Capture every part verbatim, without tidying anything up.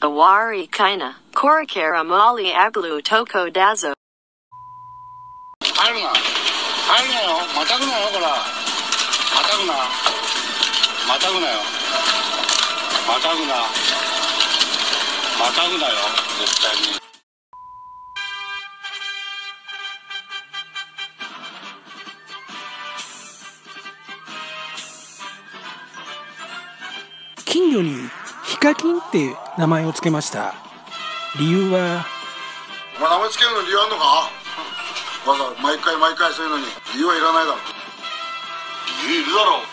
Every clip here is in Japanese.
Awari kaina, Korikara mali aglu toko dazo. 入るな。入るなよ。またぐなよ、こら。またぐな。またぐなよ。またぐな。またぐなよ、絶対に。 金魚にヒカキンって名前を付けました。理由は、 お前名前つけるの理由あんのか？わざわざ毎回毎回そういうのに理由はいらないだろ。理由いるだろう。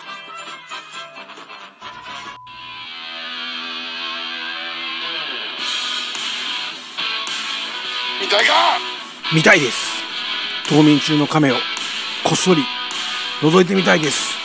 見たいか？ 見たいです。冬眠中の亀をこっそり覗いてみたいです。